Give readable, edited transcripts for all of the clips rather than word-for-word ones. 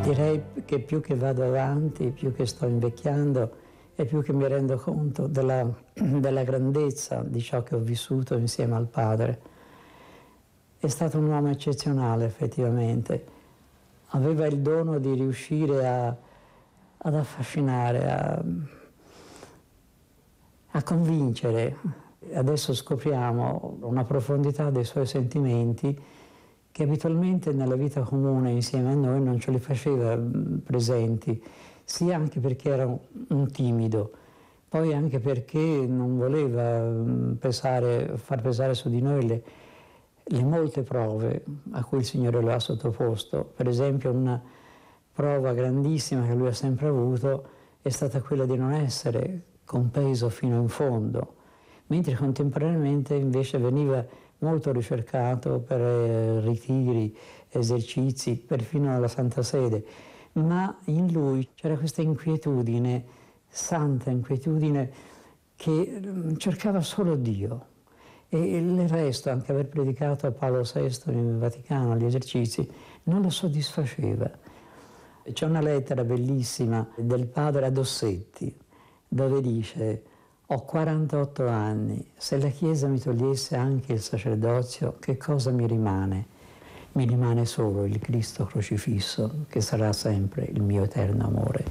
Direi che più che vado avanti, più che sto invecchiando e più che mi rendo conto della grandezza di ciò che ho vissuto insieme al padre. È stato un uomo eccezionale, effettivamente. Aveva il dono di riuscire ad affascinare, a convincere. Adesso scopriamo una profondità dei suoi sentimenti che abitualmente nella vita comune insieme a noi non ce li faceva presenti, sia anche perché era un timido, poi anche perché non voleva far pesare su di noi le molte prove a cui il Signore lo ha sottoposto. Per esempio, una prova grandissima che lui ha sempre avuto è stata quella di non essere compeso fino in fondo, mentre contemporaneamente invece veniva molto ricercato per ritiri, esercizi, perfino alla Santa Sede. Ma in lui c'era questa inquietudine, santa inquietudine, che cercava solo Dio. E il resto, anche aver predicato a Paolo VI in Vaticano, agli esercizi, non lo soddisfaceva. C'è una lettera bellissima del padre a Dossetti, dove dice: ho 48 anni, se la Chiesa mi togliesse anche il sacerdozio, che cosa mi rimane? Mi rimane solo il Cristo crocifisso, che sarà sempre il mio eterno amore.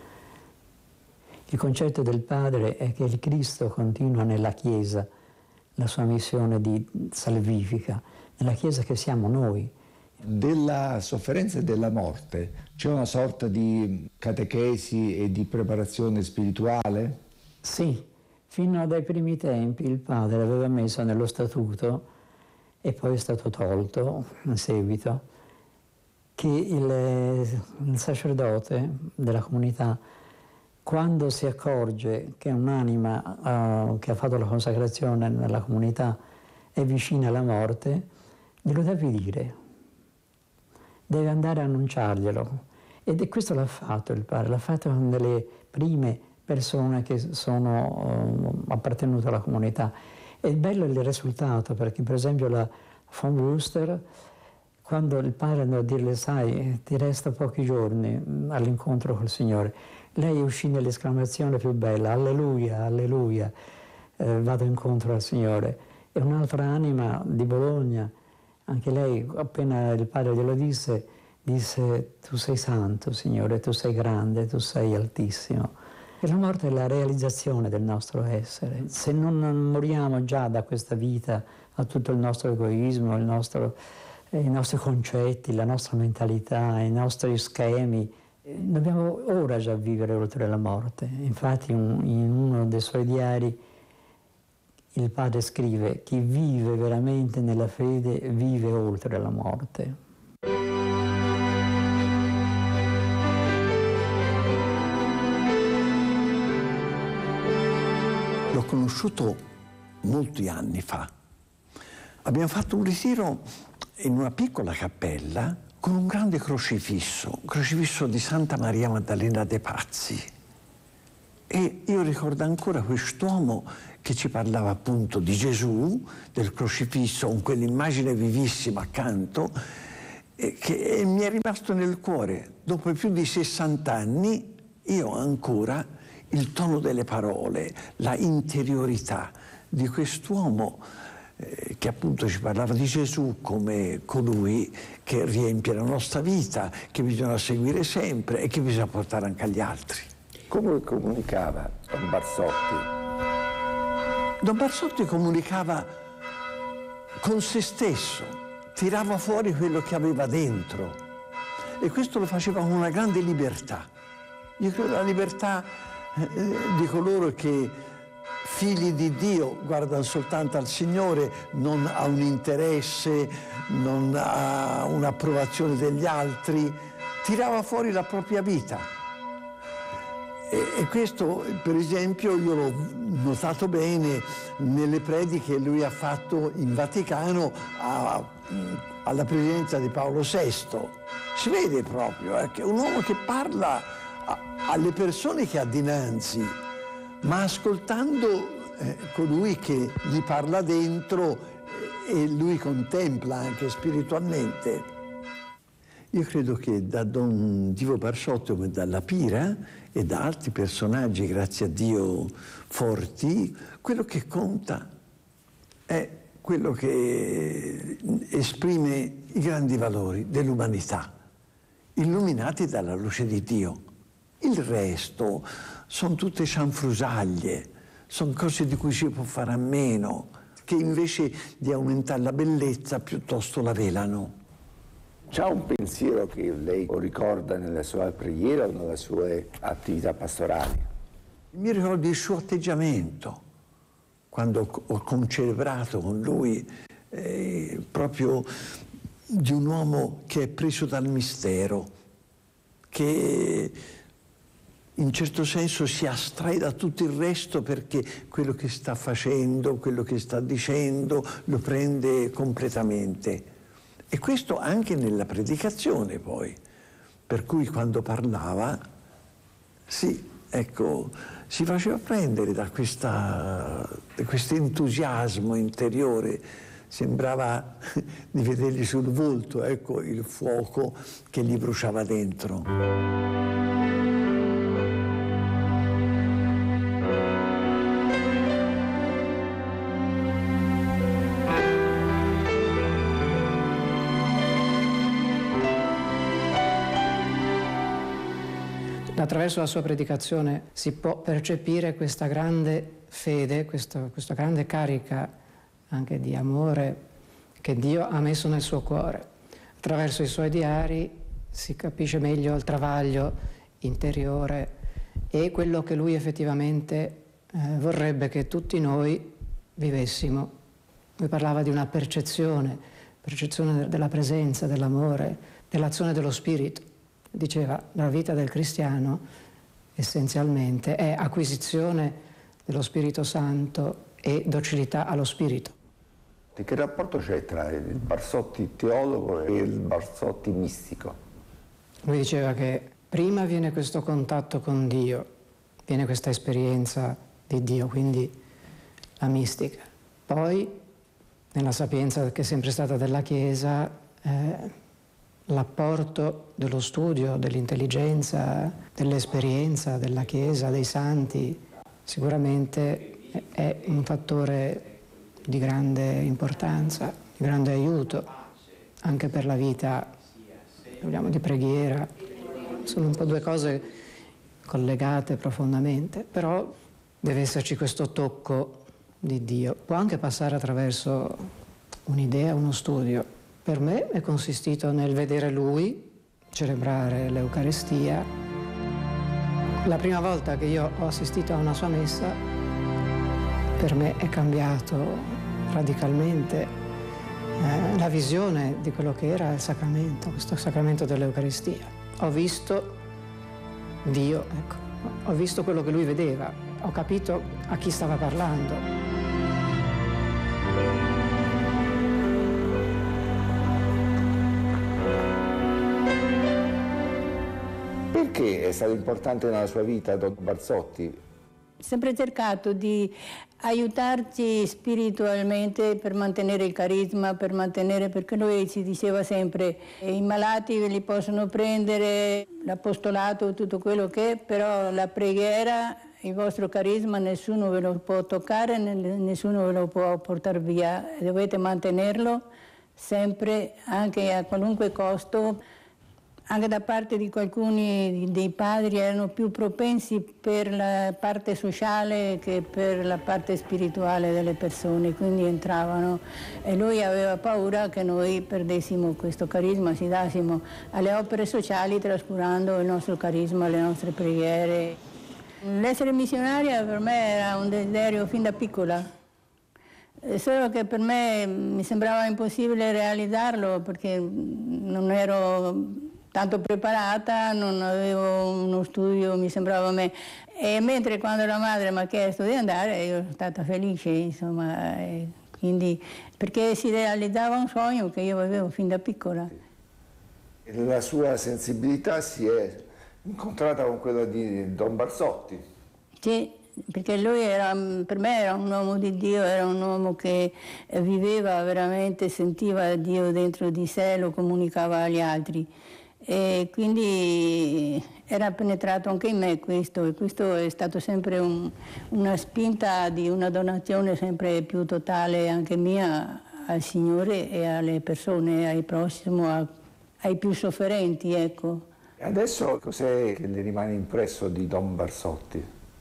Il concetto del Padre è che il Cristo continua nella Chiesa la sua missione di salvifica, nella Chiesa che siamo noi. Della sofferenza e della morte c'è una sorta di catechesi e di preparazione spirituale? Sì. Fino dai primi tempi il padre aveva messo nello statuto, e poi è stato tolto in seguito, che il sacerdote della comunità, quando si accorge che un'anima che ha fatto la consacrazione nella comunità è vicina alla morte, glielo deve dire, deve andare a annunciarglielo. E questo l'ha fatto il padre, l'ha fatto con delle prime persone che sono appartenute alla comunità. E bello è il risultato, perché per esempio la von Wüster, quando il padre andò a dirle: sai, ti resta pochi giorni all'incontro col Signore, lei uscì nell'esclamazione più bella: alleluia, alleluia, vado incontro al Signore. E un'altra anima di Bologna, anche lei, appena il padre glielo disse, tu sei santo, Signore, tu sei grande, tu sei altissimo. E la morte è la realizzazione del nostro essere. Se non moriamo già da questa vita a tutto il nostro egoismo, i nostri concetti, la nostra mentalità, i nostri schemi, dobbiamo ora già vivere oltre la morte. Infatti in uno dei suoi diari il padre scrive: chi vive veramente nella fede vive oltre la morte. L'ho conosciuto molti anni fa. Abbiamo fatto un ritiro in una piccola cappella con un grande crocifisso, un crocifisso di Santa Maria Maddalena dei Pazzi. E io ricordo ancora quest'uomo che ci parlava appunto di Gesù, del crocifisso, con quell'immagine vivissima accanto, che mi è rimasto nel cuore. Dopo più di 60 anni io ho ancora il tono delle parole, la interiorità di quest'uomo che appunto ci parlava di Gesù come colui che riempie la nostra vita, che bisogna seguire sempre e che bisogna portare anche agli altri. Come comunicava Don Barsotti? Don Barsotti comunicava con se stesso, tirava fuori quello che aveva dentro, e questo lo faceva con una grande libertà. Io credo la libertà di coloro che, figli di Dio, guardano soltanto al Signore, non a un interesse, non a un'approvazione degli altri. Tirava fuori la propria vita. E questo, per esempio, io l'ho notato bene nelle prediche che lui ha fatto in Vaticano alla presidenza di Paolo VI. Si vede proprio che è un uomo che parla alle persone che ha dinanzi, ma ascoltando colui che gli parla dentro e lui contempla anche spiritualmente. Io credo che da Don Divo Barsotti, come dalla Pira e da altri personaggi, grazie a Dio, forti, quello che conta è quello che esprime i grandi valori dell'umanità, illuminati dalla luce di Dio. Il resto sono tutte cianfrusaglie, sono cose di cui si può fare a meno, che invece di aumentare la bellezza piuttosto la velano. C'ha un pensiero che lei ricorda nella sua preghiera o nelle sue attività pastorali? Mi ricordo il suo atteggiamento, quando ho concelebrato con lui, proprio di un uomo che è preso dal mistero, che in certo senso si astrae da tutto il resto perché quello che sta facendo, quello che sta dicendo, lo prende completamente. E questo anche nella predicazione poi, per cui quando parlava, sì, ecco, si faceva prendere da questo entusiasmo interiore, sembrava di vedergli sul volto, ecco, il fuoco che gli bruciava dentro. Attraverso la sua predicazione si può percepire questa grande fede, questa grande carica anche di amore che Dio ha messo nel suo cuore. Attraverso i suoi diari si capisce meglio il travaglio interiore e quello che lui effettivamente vorrebbe che tutti noi vivessimo. Lui parlava di una percezione della presenza, dell'amore, dell'azione dello Spirito. Diceva, la vita del cristiano essenzialmente è acquisizione dello Spirito Santo e docilità allo Spirito. Che rapporto c'è tra il Barsotti teologo e il Barsotti mistico? Lui diceva che prima viene questo contatto con Dio, viene questa esperienza di Dio, quindi la mistica. Poi, nella sapienza che è sempre stata della Chiesa, l'apporto dello studio, dell'intelligenza, dell'esperienza della Chiesa, dei santi, sicuramente è un fattore di grande importanza, di grande aiuto, anche per la vita, vogliamo, di preghiera. Sono un po' due cose collegate profondamente, però deve esserci questo tocco di Dio. Può anche passare attraverso un'idea, uno studio. Per me è consistito nel vedere lui celebrare l'Eucaristia. La prima volta che io ho assistito a una sua messa, per me è cambiato radicalmente la visione di quello che era il sacramento, questo sacramento dell'Eucaristia. Ho visto Dio, ecco, ho visto quello che lui vedeva, ho capito a chi stava parlando. Perché è stato importante nella sua vita Don Barsotti? Ho sempre cercato di aiutarci spiritualmente per mantenere il carisma, perché lui ci diceva sempre i malati li possono prendere, l'apostolato, tutto quello che è, però la preghiera, il vostro carisma nessuno ve lo può toccare, nessuno ve lo può portare via, dovete mantenerlo sempre, anche a qualunque costo. Anche da parte di alcuni dei padri erano più propensi per la parte sociale che per la parte spirituale delle persone, quindi entravano e lui aveva paura che noi perdessimo questo carisma, ci dassimo alle opere sociali trascurando il nostro carisma, le nostre preghiere. L'essere missionaria per me era un desiderio fin da piccola, solo che per me mi sembrava impossibile realizzarlo perché non ero tanto preparata, non avevo uno studio, mi sembrava a me. E mentre quando la madre mi ha chiesto di andare, io sono stata felice, insomma, quindi, perché si realizzava un sogno che io avevo fin da piccola. La sua sensibilità si è incontrata con quella di Don Barsotti. Sì, perché lui per me era un uomo di Dio, era un uomo che viveva veramente, sentiva Dio dentro di sé, lo comunicava agli altri. e quindi era penetrato anche in me questo, e questo è stato sempre una spinta di una donazione sempre più totale anche mia al Signore e alle persone, ai prossimi, ai più sofferenti, ecco. E adesso cos'è che le rimane impresso di Don Barsotti?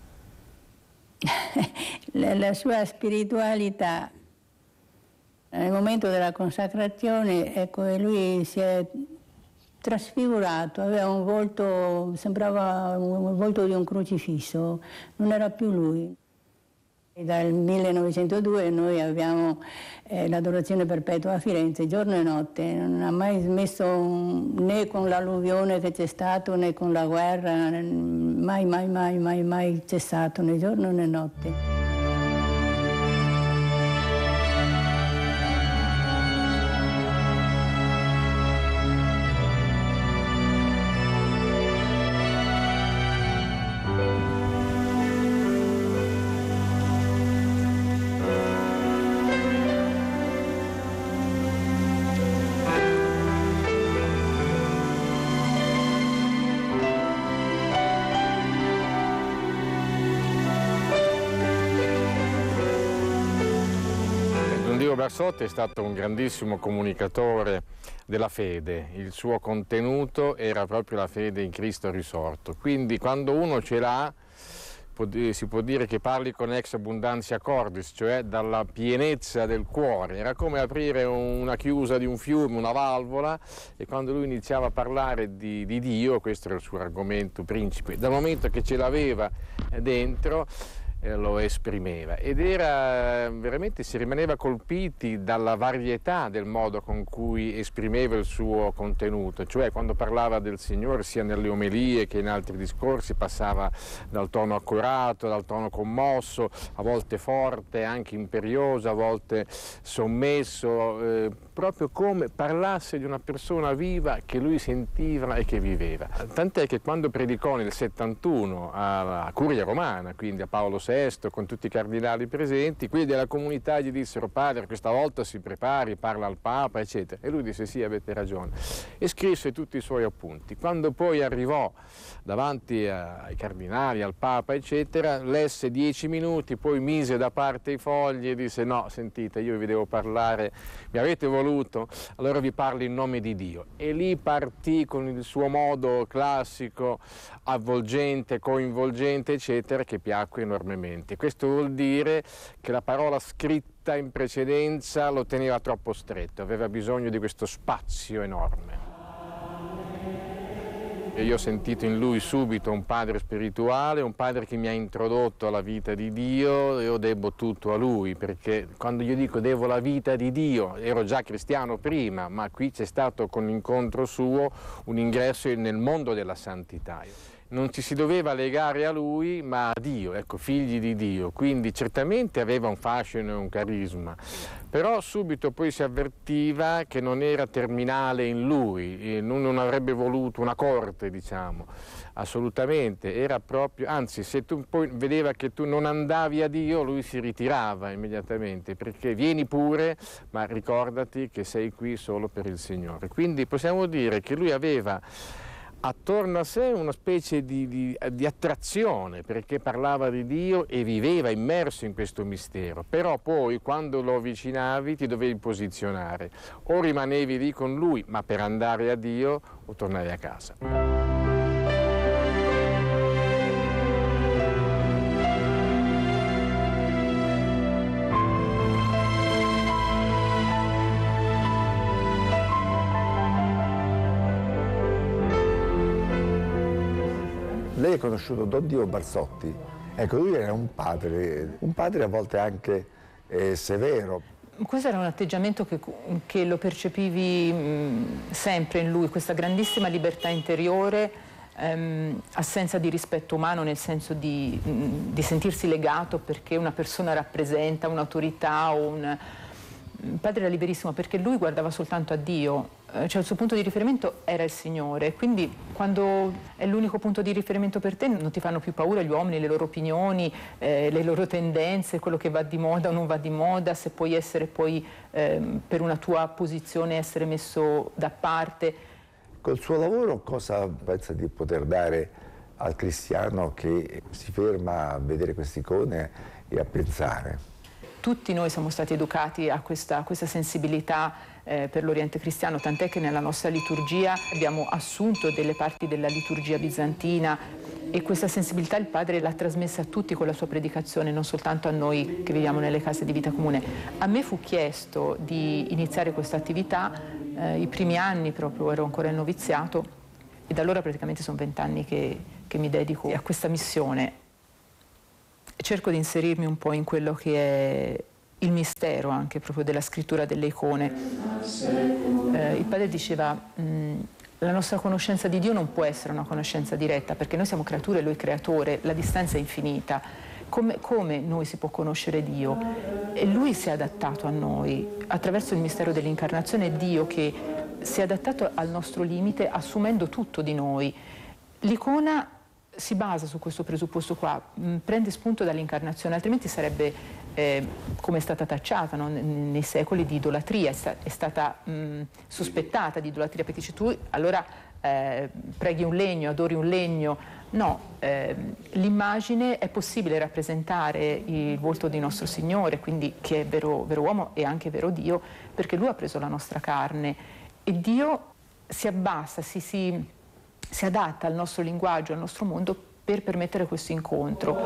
La sua spiritualità. Nel momento della consacrazione, ecco, lui si è trasfigurato, aveva un volto, sembrava un volto di un crocifisso, non era più lui. Dal 1902 noi abbiamo l'adorazione perpetua a Firenze, giorno e notte, non ha mai smesso né con l'alluvione che c'è stato né con la guerra, mai cessato né giorno né notte. Barsotti è stato un grandissimo comunicatore della fede, il suo contenuto era proprio la fede in Cristo risorto, quindi quando uno ce l'ha si può dire che parli con ex abundantia cordis, cioè dalla pienezza del cuore, era come aprire una chiusa di un fiume, una valvola, e quando lui iniziava a parlare di Dio, questo era il suo argomento principe, dal momento che ce l'aveva dentro, lo esprimeva ed era veramente, si rimaneva colpiti dalla varietà del modo con cui esprimeva il suo contenuto, cioè quando parlava del Signore sia nelle omelie che in altri discorsi passava dal tono accurato, dal tono commosso, a volte forte, anche imperioso, a volte sommesso, proprio come parlasse di una persona viva che lui sentiva e che viveva. Tant'è che quando predicò nel 71 alla Curia Romana, quindi a Paolo VI, con tutti i cardinali presenti, quelli della comunità gli dissero: padre, questa volta si prepari, parla al Papa, eccetera. E lui disse: sì, avete ragione. E scrisse tutti i suoi appunti. Quando poi arrivò davanti ai cardinali, al Papa, eccetera, lesse 10 minuti, poi mise da parte i fogli e disse: no, sentite, io vi devo parlare, mi avete voluto, allora vi parlo in nome di Dio. E lì partì con il suo modo classico, avvolgente, coinvolgente, eccetera, che piacque enormemente. Questo vuol dire che la parola scritta in precedenza lo teneva troppo stretto, aveva bisogno di questo spazio enorme. E io ho sentito in lui subito un padre spirituale, un padre che mi ha introdotto alla vita di Dio, e io debbo tutto a lui, perché quando io dico devo la vita di Dio, ero già cristiano prima, ma qui c'è stato con l'incontro suo un ingresso nel mondo della santità. Non ci si doveva legare a lui, ma a Dio, ecco, figli di Dio, quindi certamente aveva un fascino e un carisma, però subito poi si avvertiva che non era terminale in lui, non avrebbe voluto una corte, diciamo, assolutamente, era proprio, anzi, se tu poi vedeva che tu non andavi a Dio, lui si ritirava immediatamente, perché vieni pure, ma ricordati che sei qui solo per il Signore. Quindi possiamo dire che lui aveva attorno a sé una specie di attrazione, perché parlava di Dio e viveva immerso in questo mistero, però poi quando lo avvicinavi ti dovevi posizionare, o rimanevi lì con lui, ma per andare a Dio, o tornavi a casa. Lei ha conosciuto Don Dio Barsotti, ecco, lui era un padre a volte anche severo. Questo era un atteggiamento che lo percepivi sempre in lui, questa grandissima libertà interiore, assenza di rispetto umano, nel senso di sentirsi legato perché una persona rappresenta un'autorità o un padre era liberissimo perché lui guardava soltanto a Dio, cioè il suo punto di riferimento era il Signore, quindi quando è l'unico punto di riferimento per te non ti fanno più paura gli uomini, le loro opinioni, le loro tendenze, quello che va di moda o non va di moda, se puoi essere poi per una tua posizione essere messo da parte. Col suo lavoro cosa pensa di poter dare al cristiano che si ferma a vedere queste icone e a pensare? Tutti noi siamo stati educati a questa sensibilità per l'Oriente cristiano, tant'è che nella nostra liturgia abbiamo assunto delle parti della liturgia bizantina e questa sensibilità il Padre l'ha trasmessa a tutti con la sua predicazione, non soltanto a noi che viviamo nelle case di vita comune. A me fu chiesto di iniziare questa attività, i primi anni proprio ero ancora in noviziato e da allora praticamente sono 20 anni che mi dedico a questa missione. Cerco di inserirmi un po' in quello che è il mistero anche proprio della scrittura delle icone. Il Padre diceva la nostra conoscenza di Dio non può essere una conoscenza diretta perché noi siamo creature e Lui creatore, la distanza è infinita. Come noi si può conoscere Dio? E Lui si è adattato a noi attraverso il mistero dell'incarnazione, è Dio che si è adattato al nostro limite assumendo tutto di noi. L'icona si basa su questo presupposto qua, prende spunto dall'incarnazione, altrimenti sarebbe, come è stata tacciata, no? Nei secoli, di idolatria, è stata sospettata di idolatria, perché dici tu allora preghi un legno, adori un legno. No, l'immagine è possibile rappresentare il volto di nostro Signore, quindi che è vero uomo e anche vero Dio, perché Lui ha preso la nostra carne e Dio si abbassa, si adatta al nostro linguaggio, al nostro mondo per permettere questo incontro.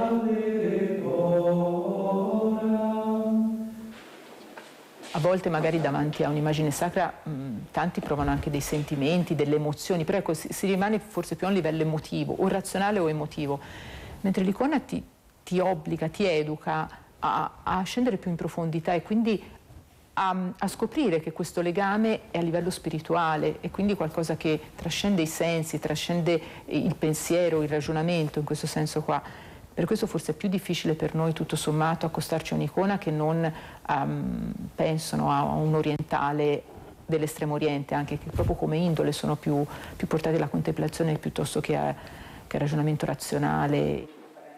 A volte magari davanti a un'immagine sacra tanti provano anche dei sentimenti, delle emozioni, però ecco, si rimane forse più a un livello emotivo, o razionale o emotivo, mentre l'icona ti obbliga, ti educa a scendere più in profondità e quindi a scoprire che questo legame è a livello spirituale e quindi qualcosa che trascende i sensi, trascende il pensiero, il ragionamento, in questo senso qua. Per questo forse è più difficile per noi tutto sommato accostarci a un'icona che non penso a un orientale dell'estremo oriente, anche che proprio come indole sono più portati alla contemplazione piuttosto che al ragionamento razionale.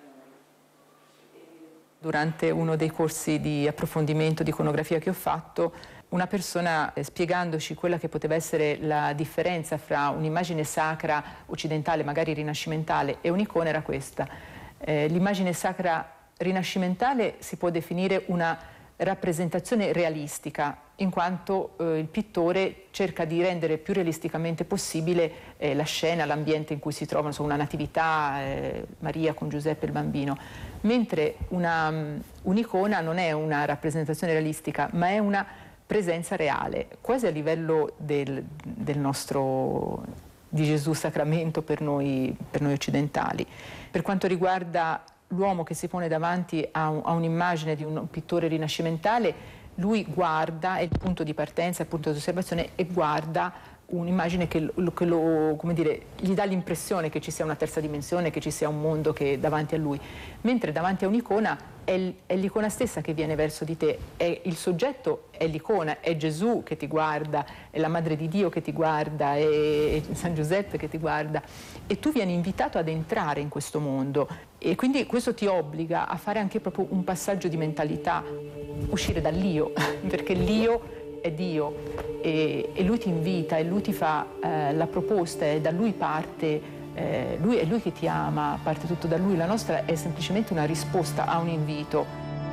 Durante uno dei corsi di approfondimento di iconografia che ho fatto, una persona spiegandoci quella che poteva essere la differenza fra un'immagine sacra occidentale, magari rinascimentale, e un'icona era questa. L'immagine sacra rinascimentale si può definire una rappresentazione realistica, in quanto il pittore cerca di rendere più realisticamente possibile la scena, l'ambiente in cui si trovano, una natività, Maria con Giuseppe il bambino, mentre un'icona non è una rappresentazione realistica, ma è una presenza reale, quasi a livello del nostro, di Gesù sacramento per noi occidentali. Per quanto riguarda l'uomo che si pone davanti a un'immagine di un pittore rinascimentale, lui guarda, è il punto di partenza, il punto di osservazione, e guarda un'immagine che come dire, gli dà l'impressione che ci sia una terza dimensione, che ci sia un mondo che è davanti a lui, mentre davanti a un'icona è l'icona stessa che viene verso di te, è il soggetto, è l'icona, è Gesù che ti guarda, è la Madre di Dio che ti guarda, è San Giuseppe che ti guarda, e tu vieni invitato ad entrare in questo mondo, e quindi questo ti obbliga a fare anche proprio un passaggio di mentalità, uscire dall'io, perché l'io è Dio e Lui ti invita e Lui ti fa la proposta, e da Lui parte, è Lui che ti ama, parte tutto da Lui. La nostra è semplicemente una risposta a un invito.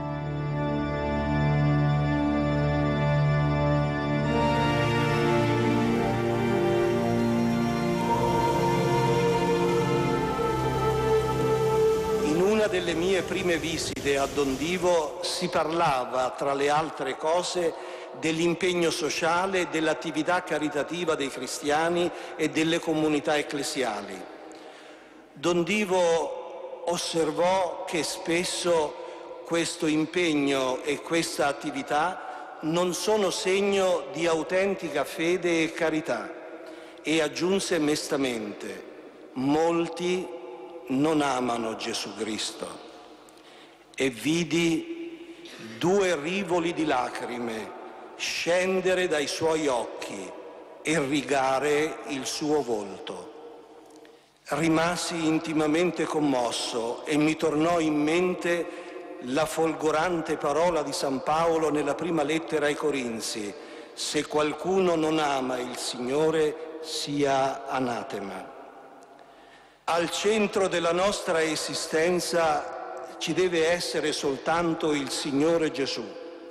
In una delle mie prime visite a Don Divo si parlava, tra le altre cose, dell'impegno sociale e dell'attività caritativa dei cristiani e delle comunità ecclesiali. Don Divo osservò che spesso questo impegno e questa attività non sono segno di autentica fede e carità, e aggiunse mestamente: molti non amano Gesù Cristo. E vidi 2 rivoli di lacrime scendere dai suoi occhi e rigare il suo volto. Rimasi intimamente commosso e mi tornò in mente la folgorante parola di San Paolo nella prima lettera ai Corinzi: se qualcuno non ama il Signore sia anatema. Al centro della nostra esistenza ci deve essere soltanto il Signore Gesù.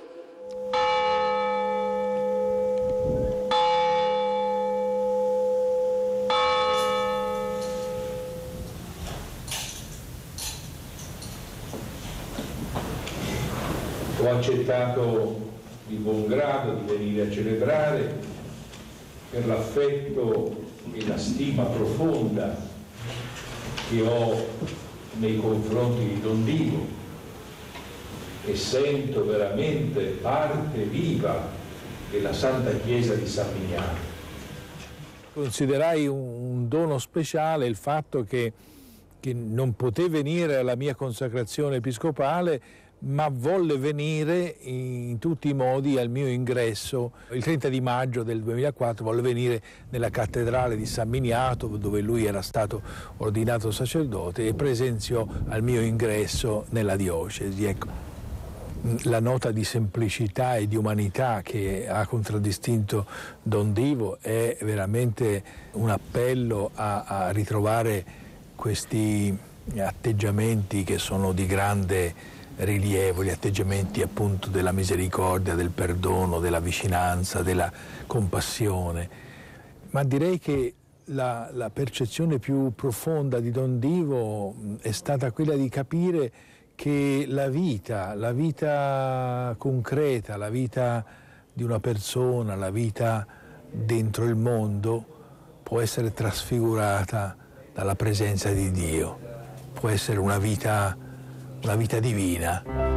Ho accettato di buon grado di venire a celebrare per l'affetto e la stima profonda che ho nei confronti di Don Divo e sento veramente parte viva della Santa Chiesa di San Miniato. Considerai un dono speciale il fatto che non poté venire alla mia consacrazione episcopale, ma volle venire in tutti i modi al mio ingresso. Il 30 di maggio del 2004 volle venire nella cattedrale di San Miniato, dove lui era stato ordinato sacerdote, e presenziò al mio ingresso nella diocesi. Ecco, la nota di semplicità e di umanità che ha contraddistinto Don Divo è veramente un appello a ritrovare questi atteggiamenti che sono di grande rilievo, gli atteggiamenti appunto della misericordia, del perdono, della vicinanza, della compassione. Ma direi che la percezione più profonda di Don Divo è stata quella di capire che la vita concreta, la vita di una persona, la vita dentro il mondo può essere trasfigurata dalla presenza di Dio, può essere una vita divina.